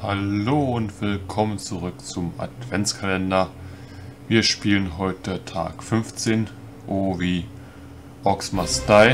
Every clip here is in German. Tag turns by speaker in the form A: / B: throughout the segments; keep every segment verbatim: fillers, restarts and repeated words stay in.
A: Hallo und willkommen zurück zum Adventskalender. Wir spielen heute Tag fünfzehn, O wie Orcs Must Die.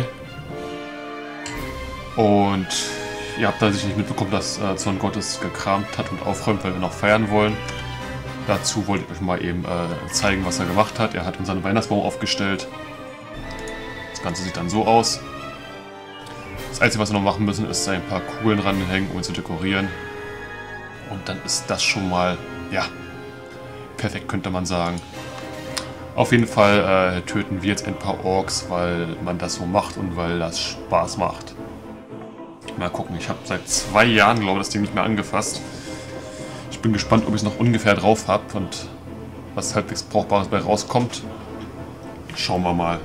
A: Und ihr habt da sicherlich mitbekommen, dass äh, Zorn Gottes gekramt hat und aufräumt, weil wir noch feiern wollen. Dazu wollte ich euch mal eben äh, zeigen, was er gemacht hat. Er hat unseren Weihnachtsbaum aufgestellt. Das Ganze sieht dann so aus. Das Einzige, was wir noch machen müssen, ist ein paar Kugeln ranhängen, um ihn zu dekorieren. Und dann ist das schon mal, ja, perfekt, könnte man sagen. Auf jeden Fall äh, töten wir jetzt ein paar Orks, weil man das so macht und weil das Spaß macht. Mal gucken, ich habe seit zwei Jahren, glaube ich, das Ding nicht mehr angefasst. Ich bin gespannt, ob ich es noch ungefähr drauf habe und was halbwegs Brauchbares bei rauskommt. Schauen wir mal.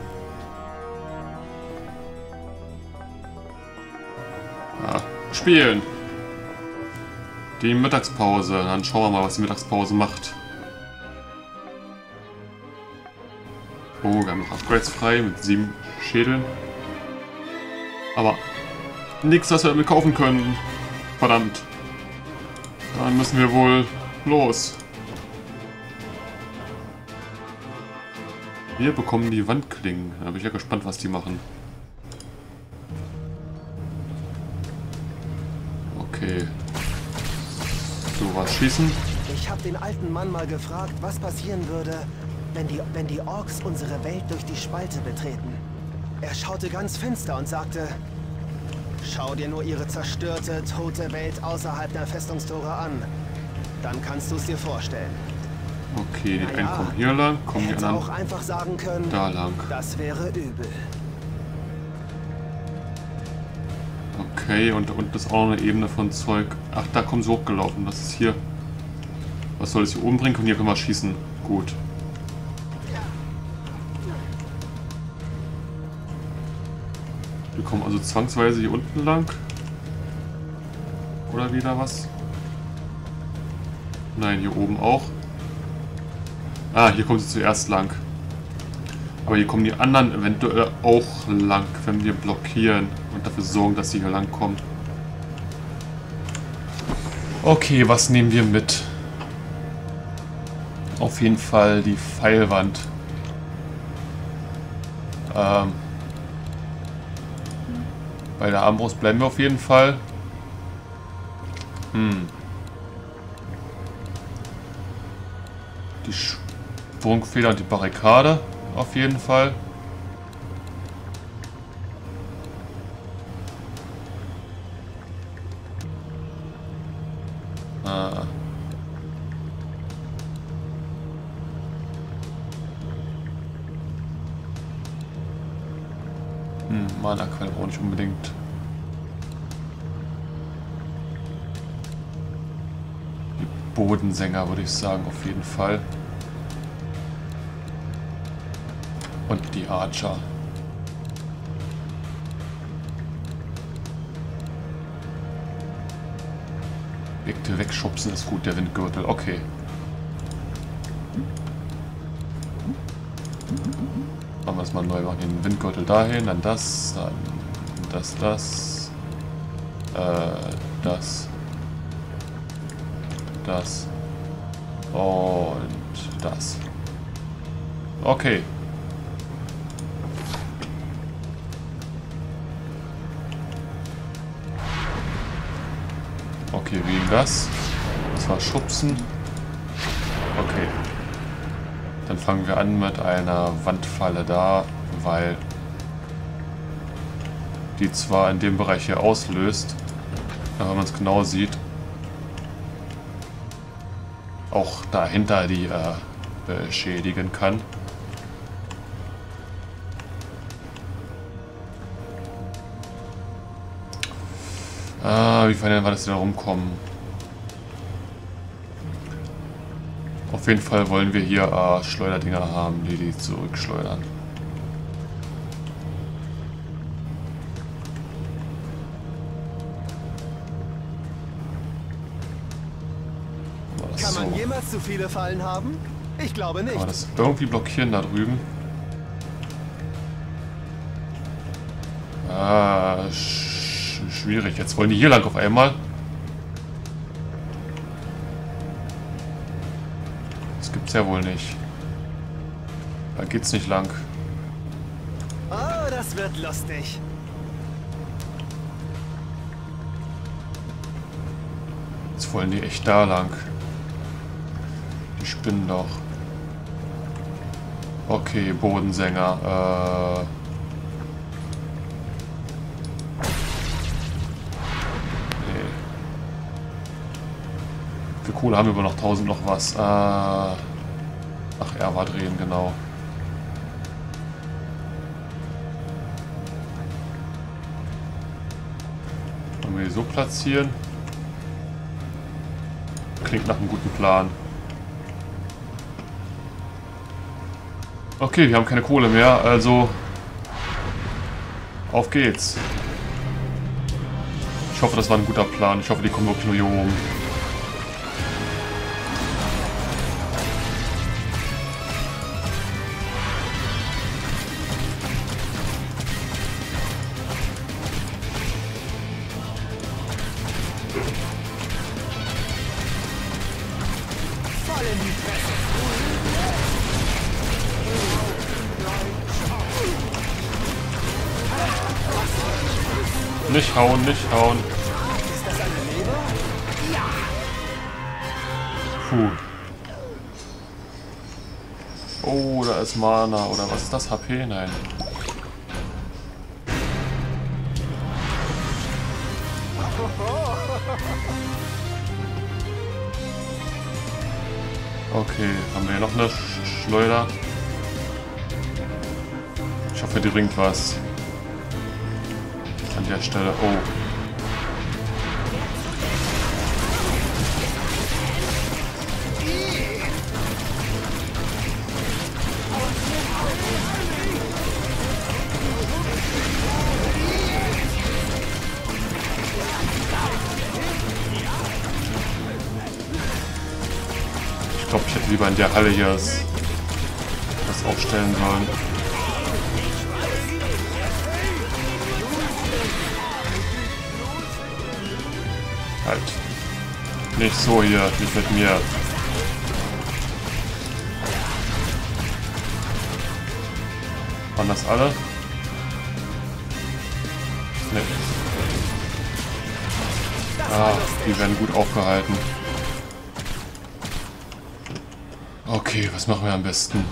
A: Ja, spielen! Die Mittagspause. Dann schauen wir mal, was die Mittagspause macht. Oh, wir haben noch Upgrades frei mit sieben Schädeln. Aber nichts, was wir damit kaufen können. Verdammt. Dann müssen wir wohl los. Wir bekommen die Wandklingen. Da bin ich ja gespannt, was die machen. Okay. Du warst schießen.
B: Ich habe den alten Mann mal gefragt, was passieren würde, wenn die, wenn die Orks unsere Welt durch die Spalte betreten. Er schaute ganz finster und sagte, schau dir nur ihre zerstörte, tote Welt außerhalb der Festungstore an. Dann kannst du es dir vorstellen.
A: Okay, die
B: naja,
A: einen kommen hier lang, kommen die anderen
B: auch einfach sagen können,
A: da lang.
B: Das wäre übel.
A: Okay, und da unten ist auch noch eine Ebene von Zeug. Ach, da kommen sie hochgelaufen. Das ist hier. Was soll es hier oben bringen? Und hier können wir schießen. Gut. Wir kommen also zwangsweise hier unten lang. Oder wieder was? Nein, hier oben auch. Ah, hier kommen sie zuerst lang. Aber hier kommen die anderen eventuell auch lang, wenn wir blockieren und dafür sorgen, dass sie hier lang kommen. Okay, was nehmen wir mit? Auf jeden Fall die Pfeilwand. Ähm, bei der Armbrust bleiben wir auf jeden Fall. Hm. Die Sprungfeder und die Barrikade. Auf jeden Fall. Ah. Hm, Mana-Quelle auch nicht unbedingt. Die Bodensänger würde ich sagen, auf jeden Fall. Und die Archer. Objekte wegschubsen ist gut, der Windgürtel. Okay. Machen wir es mal neu. Machen den Windgürtel dahin, dann das, dann das, das, äh, das, das und das. Okay. Okay, wie ging das? Das war Schubsen. Okay. Dann fangen wir an mit einer Wandfalle da, weil die zwar in dem Bereich hier auslöst, aber wenn man es genau sieht, auch dahinter die äh, beschädigen kann. Ah, wie weit war das da rumkommen? Auf jeden Fall wollen wir hier äh, Schleuderdinger haben, die die zurückschleudern.
B: Kann man
A: so.
B: jemals zu viele Fallen haben? Ich glaube nicht.
A: Kann man das irgendwie blockieren da drüben? Ah, schwierig. Jetzt wollen die hier lang auf einmal. Das gibt's ja wohl nicht. Da geht's nicht lang.
B: Oh, das wird lustig.
A: Jetzt wollen die echt da lang. Die spinnen doch. Okay, Bodensänger. Äh... Nee. Für Kohle haben wir aber noch tausend noch was. Äh... Ach, er war drehen, genau. Wollen wir die so platzieren? Klingt nach einem guten Plan. Okay, wir haben keine Kohle mehr, also auf geht's. Ich hoffe, das war ein guter Plan. Ich hoffe, die kommen wirklich nur hier oben.
B: Voll in die Fresse.
A: Nicht hauen, nicht hauen.
B: Ist das eine Leber? Ja.
A: Puh. Oh, da ist Mana. Oder was ist das? H P? Nein. Okay, haben wir hier noch eine Sch Schleuder? Ich hoffe, die bringt was. An der Stelle. Oh. Ich glaube, ich hätte lieber in der Halle hier das, das aufstellen sollen. Halt. Nicht so hier, nicht mit mir. Waren das alle? Nee. Ah, die werden gut aufgehalten. Okay, was machen wir am besten?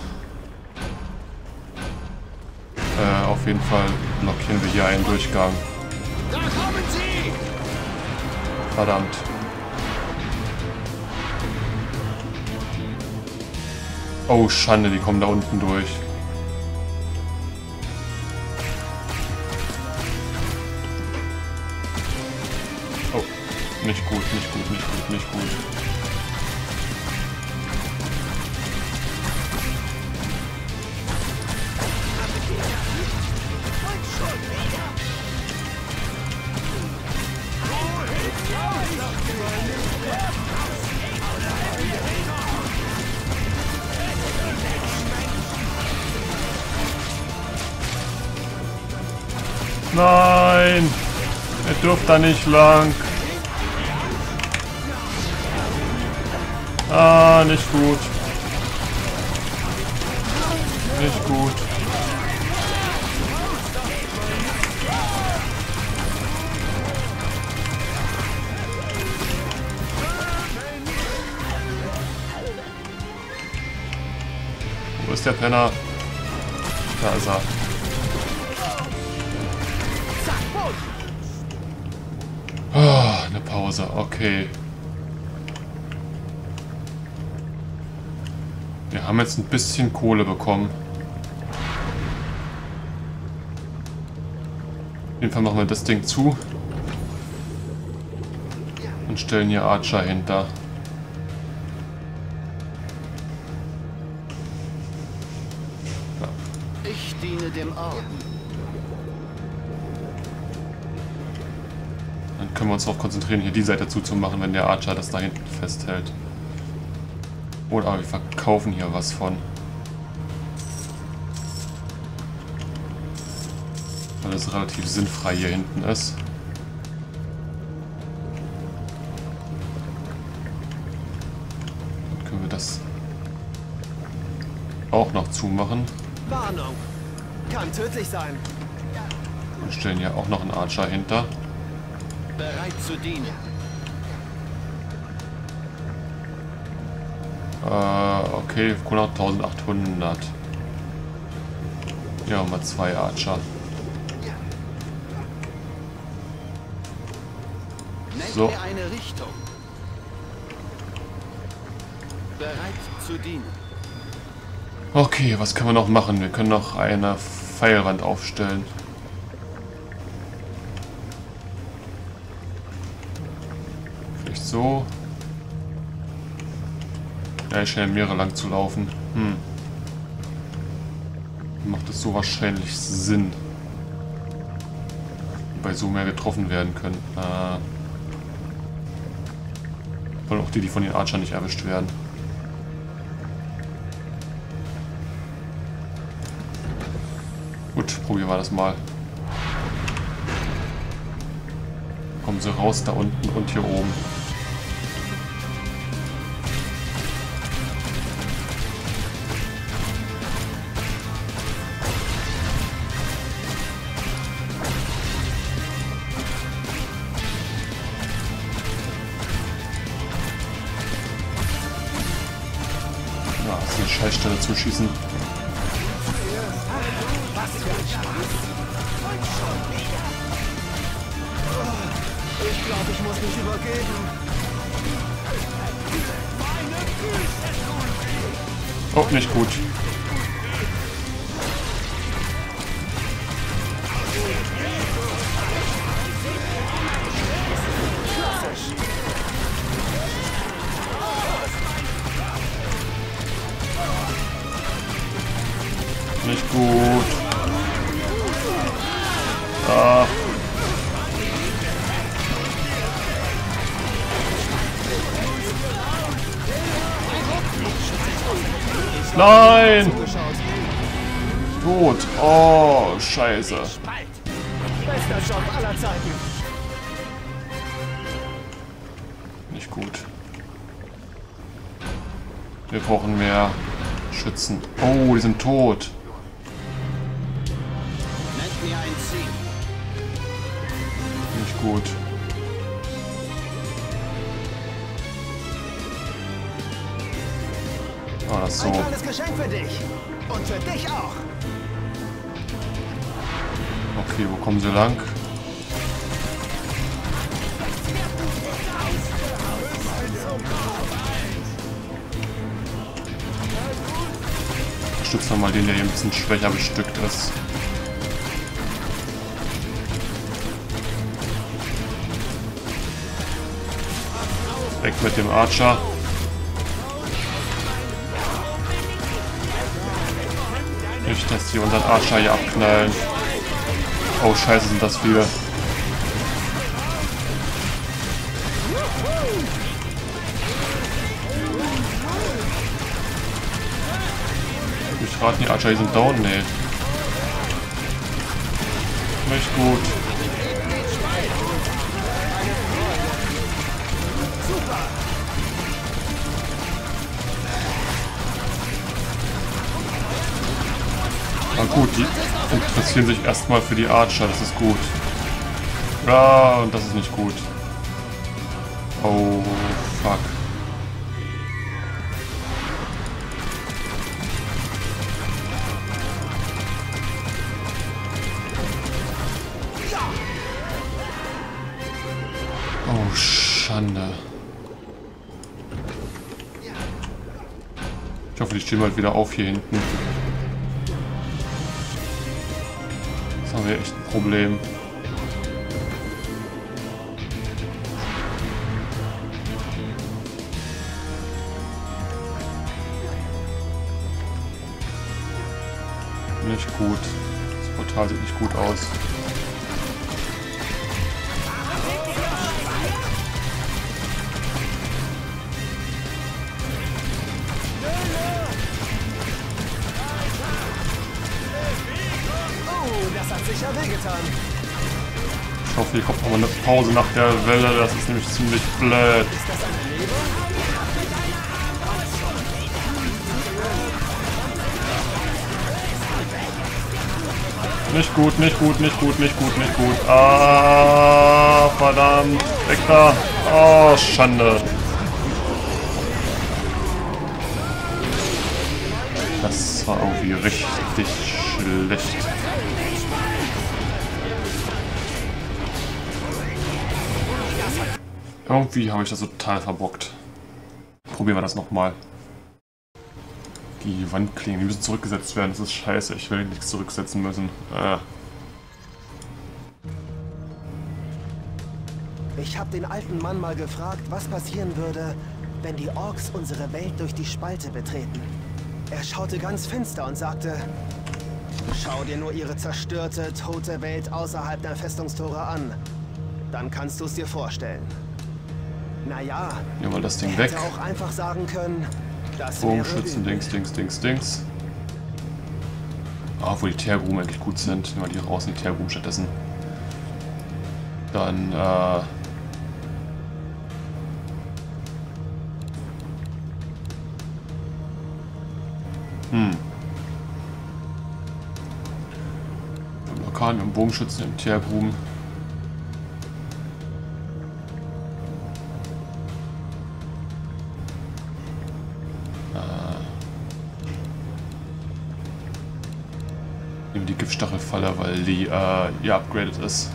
A: Äh, auf jeden Fall blockieren wir hier einen Durchgang.
B: Da kommen sie!
A: Verdammt. Oh, Schande, die kommen da unten durch. Oh, nicht gut, nicht gut, nicht gut, nicht gut. Nein! Er dürft da nicht lang. Ah, nicht gut. Nicht gut. Wo ist der Penner? Da ist er. Oh, eine Pause, okay. Wir haben jetzt ein bisschen Kohle bekommen. Auf jeden Fall machen wir das Ding zu. Und stellen hier Archer hinter.
B: Ich diene dem Orden.
A: Dann können wir uns darauf konzentrieren, hier die Seite zuzumachen, wenn der Archer das da hinten festhält. Oder aber wir verkaufen hier was von. Weil das relativ sinnfrei hier hinten ist. Dann können wir das auch noch zumachen.
B: Warnung. Kann tödlich sein.
A: Und stellen hier auch noch einen Archer hinter.
B: Bereit zu dienen.
A: Äh, okay, eintausendachthundert. Ja, mal zwei Archer. So.
B: Eine Richtung. Bereit zu dienen.
A: Okay, was können wir noch machen? Wir können noch eine Pfeilwand aufstellen. Vielleicht so. Ja, ich scheine mehrere lang zu laufen. Hm. Macht es so wahrscheinlich Sinn. Bei so mehr getroffen werden können. Äh. Wollen auch die, die von den Archern nicht erwischt werden. Gut, probieren wir das mal. Kommen sie raus da unten und hier oben. Ja, das ist eine Scheißstelle zu schießen.
B: Ich glaube, ich muss mich übergeben.
A: Oh, nicht gut. Nicht gut. Ah. Nein! Gut. Oh, scheiße.
B: Bester Job aller Zeiten.
A: Nicht gut. Wir brauchen mehr Schützen. Oh, die sind tot.
B: Nennt mir ein Ziel.
A: Nicht gut. Ah, das so.
B: Ein kleines Geschenk für dich. Und für dich auch.
A: Okay, wo kommen sie lang? Stützen wir mal den, der hier ein bisschen schwächer bestückt ist. Weg mit dem Archer. Nicht, dass die unseren Archer hier abknallen. Oh, scheiße, sind das viele. Ich rate, die Archer hier sind down. Nee. Nicht gut. Na gut, die interessieren sich erstmal für die Archer, das ist gut. Ja, und das ist nicht gut. Oh, fuck. Oh, Schande. Ich hoffe, die stehen bald wieder auf hier hinten. Das haben wir echt ein Problem. Nicht gut. Das Portal sieht nicht gut aus.
B: Das hat sicher wehgetan.
A: Ich hoffe, hier kommt noch mal eine Pause nach der Welle. Das ist nämlich ziemlich blöd.
B: Ist das eine Leber?
A: Nicht gut, nicht gut, nicht gut, nicht gut, nicht gut. Ah, verdammt. Weg da. Oh, Schande. Das war irgendwie richtig schlecht. Irgendwie habe ich das total verbockt. Probieren wir das nochmal. Die Wandklingen, die müssen zurückgesetzt werden. Das ist scheiße. Ich will nichts zurücksetzen müssen. Äh.
B: Ich habe den alten Mann mal gefragt, was passieren würde, wenn die Orks unsere Welt durch die Spalte betreten. Er schaute ganz finster und sagte, schau dir nur ihre zerstörte, tote Welt außerhalb der Festungstore an. Dann kannst du es dir vorstellen. Naja,
A: nehmen wir das Ding
B: er
A: weg.
B: hätte auch einfach sagen können, das
A: Bogenschützen, Dings, Dings, Dings, Dings. Ah, wo die Teergruben eigentlich gut sind. Nehmen wir die raus in die Teergruben stattdessen. Dann, äh... Hm. Orkan im Bogenschützen im Teergruben. Die Giftstachelfalle, weil die äh, ja upgraded ist.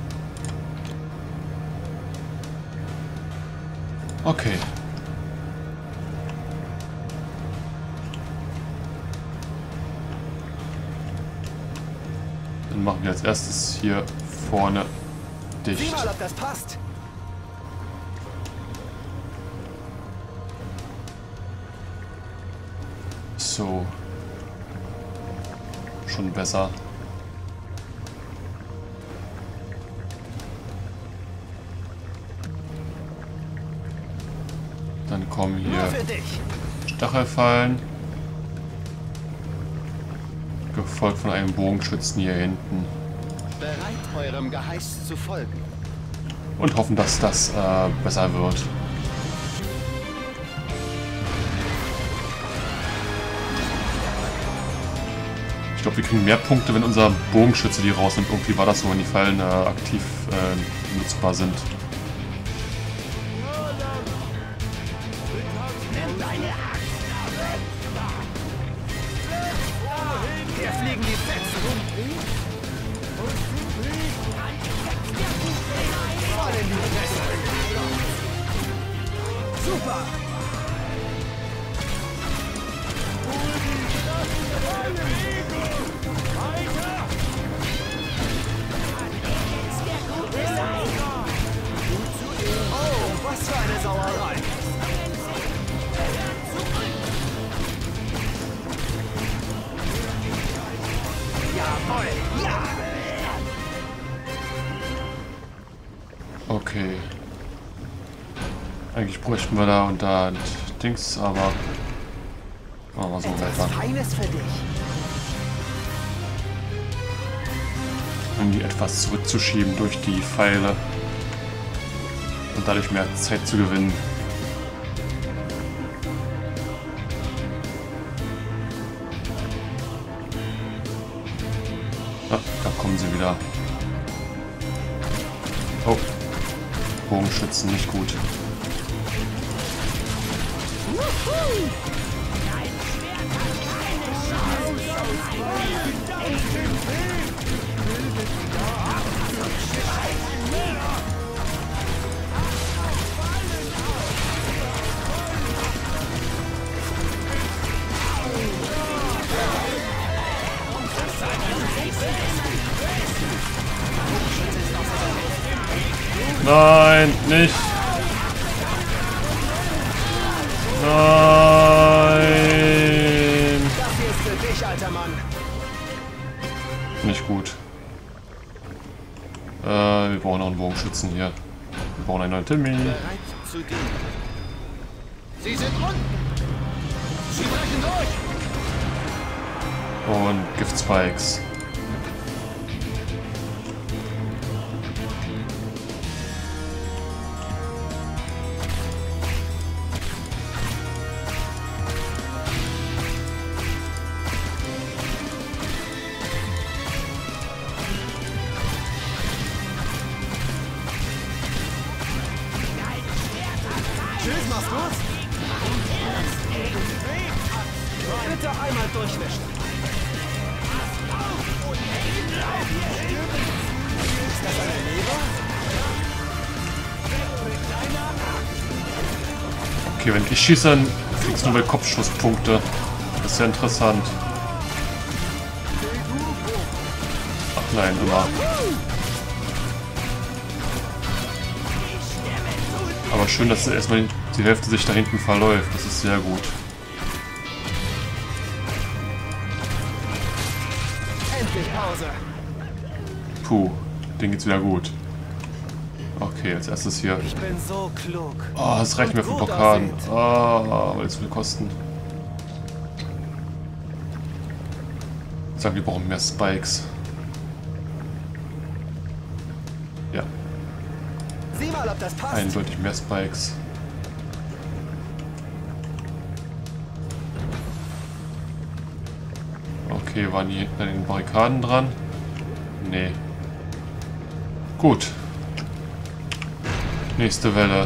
A: Okay. Dann machen wir als erstes hier vorne dicht.
B: Sieh mal, ob das passt.
A: So. Schon besser. Dann kommen hier Stachelfallen. Gefolgt von einem Bogenschützen hier hinten.
B: Bereit, eurem Geheiß zu folgen.
A: Und hoffen, dass das äh, besser wird. Ich glaube, wir kriegen mehr Punkte, wenn unser Bogenschütze die rausnimmt. Irgendwie war das so, wenn die Fallen äh, aktiv äh, nutzbar sind.
B: Hier fliegen die Fetzen. Voll in die Fresse. Super. Oh, was für eine Sauerei. Jawohl, ja!
A: Okay. Eigentlich bräuchten wir da und da Dings, aber machen wir so weiter.
B: Feines für dich.
A: Um die etwas zurückzuschieben durch die Pfeile und dadurch mehr Zeit zu gewinnen. Ah, da kommen sie wieder. Oh, Bogenschützen nicht gut. Nein, nicht. Nein.
B: Das hier ist für dich, alter Mann.
A: Nicht gut. Äh, wir brauchen noch einen Bogenschützen hier. Wir brauchen einen neuen Timmy.
B: Bereit zu dienen. Sie sind unten. Sie brechen durch.
A: Und Giftspikes.
B: Bitte einmal durchwischen. Ist das eine Leber?
A: Okay, wenn ich schieße, dann kriegst du nur bei Kopfschusspunkte. Das ist ja interessant. Ach nein, immer. Aber schön, dass erstmal die Hälfte sich da hinten verläuft. Das ist sehr gut.
B: Endlich Pause.
A: Puh, denen geht's wieder gut. Okay, als erstes hier.
B: Ich bin so klug.
A: Oh, das reicht mir für Blockaden. Oh, weil es will kosten. Ich sag, wir brauchen mehr Spikes. Ja.
B: Sieh mal, ob das passt.
A: Eindeutig mehr Spikes. Okay, waren die hinten an den Barrikaden dran? Nee. Gut. Nächste Welle.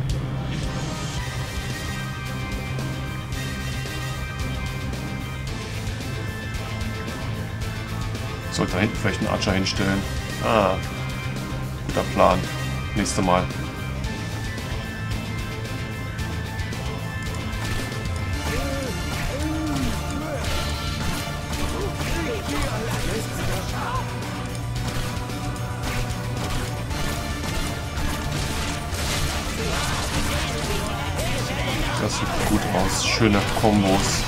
A: Sollte da hinten vielleicht einen Archer hinstellen. Ah. Guter Plan. Nächste Mal. Das sieht gut aus. Schöne Kombos.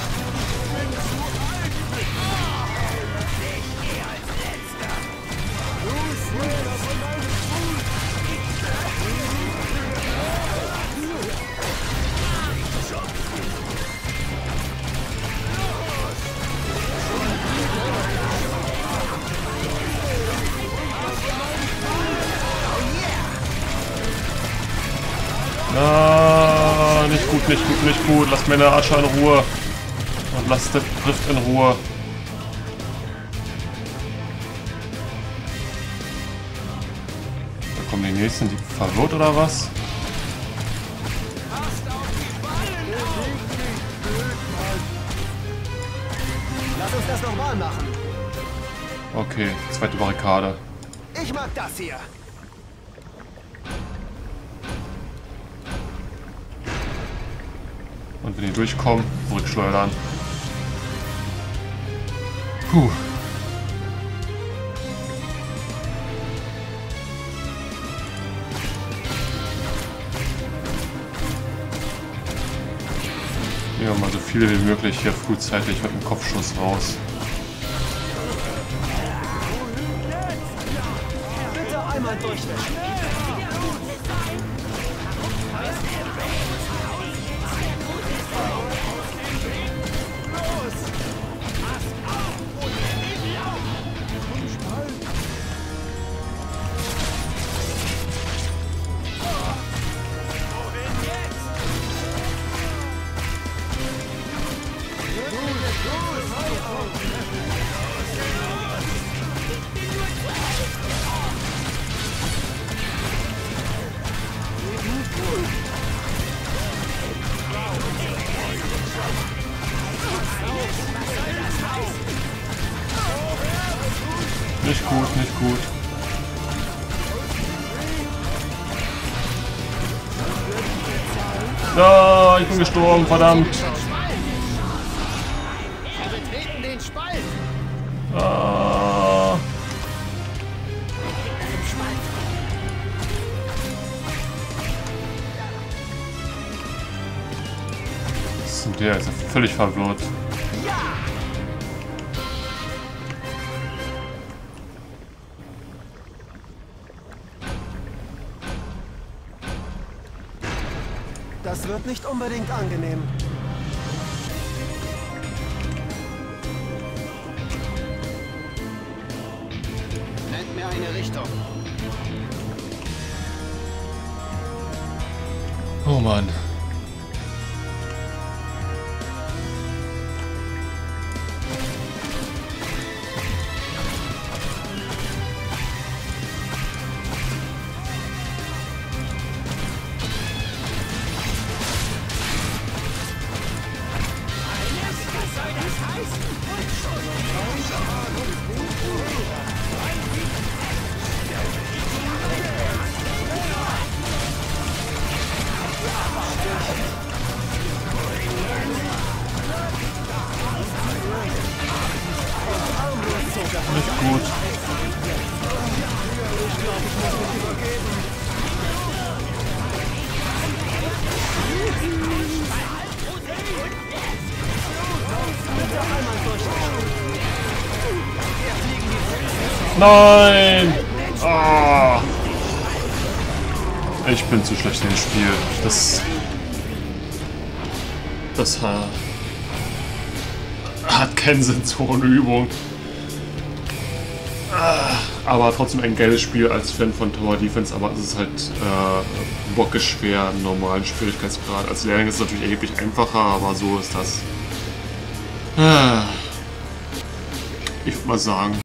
A: Ah, nicht gut, nicht gut, nicht gut. Lasst meine Archer in Ruhe. Und lasst den Rift in Ruhe. Da kommen die nächsten, die verwirrt oder was?
B: Lass uns das nochmal machen.
A: Okay, zweite Barrikade.
B: Ich mag das hier.
A: Und wenn die durchkommen, zurückschleudern. Puh. Nehmen wir mal so viele wie möglich hier frühzeitig mit dem Kopfschuss raus.
B: Bitte einmal durchwischen.
A: Nicht gut, nicht gut. Ah, ich bin gestorben, verdammt.
B: Wir betreten den Spalt.
A: Ah. Was ist denn der? Ist ja völlig verwirrt.
B: Das wird nicht unbedingt angenehm. Nennt mir eine Richtung.
A: Oh Mann. tot. Nein! Ah. Ich bin zu schlecht in dem Spiel. Das... Das hat... hat keinen Sinn, so eine Übung. Aber trotzdem ein geiles Spiel als Fan von Tower Defense, aber es ist halt äh, bockeschwer im normalen Schwierigkeitsgrad. Als Lehrling ist es natürlich erheblich einfacher, aber so ist das. Ich würde mal sagen,